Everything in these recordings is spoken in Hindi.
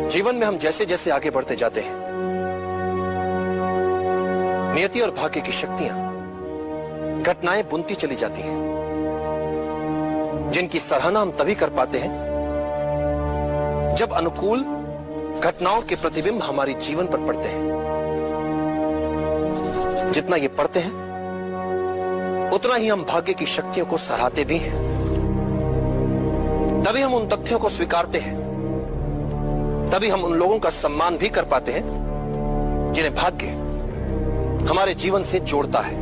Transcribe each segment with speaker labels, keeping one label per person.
Speaker 1: जीवन में हम जैसे जैसे आगे बढ़ते जाते हैं, नियति और भाग्य की शक्तियां घटनाएं बुनती चली जाती हैं, जिनकी सराहना हम तभी कर पाते हैं जब अनुकूल घटनाओं के प्रतिबिंब हमारे जीवन पर पड़ते हैं। जितना ये पढ़ते हैं उतना ही हम भाग्य की शक्तियों को सराहते भी हैं। तभी हम उन तथ्यों को स्वीकारते हैं, तभी हम उन लोगों का सम्मान भी कर पाते हैं जिन्हें भाग्य हमारे जीवन से जोड़ता है।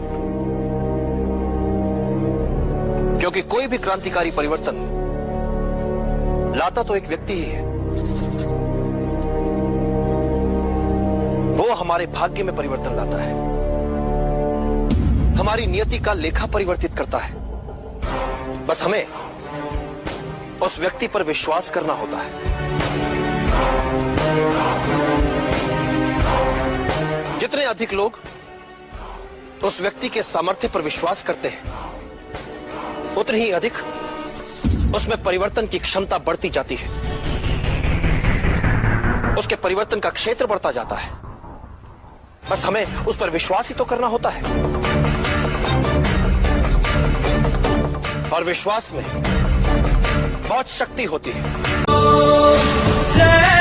Speaker 1: क्योंकि कोई भी क्रांतिकारी परिवर्तन लाता तो एक व्यक्ति ही है, वो हमारे भाग्य में परिवर्तन लाता है, हमारी नियति का लेखा परिवर्तित करता है। बस हमें उस व्यक्ति पर विश्वास करना होता है। जितने अधिक लोग उस व्यक्ति के सामर्थ्य पर विश्वास करते हैं, उतनी ही अधिक उसमें परिवर्तन की क्षमता बढ़ती जाती है, उसके परिवर्तन का क्षेत्र बढ़ता जाता है। बस हमें उस पर विश्वास ही तो करना होता है। और विश्वास में बहुत शक्ति होती है।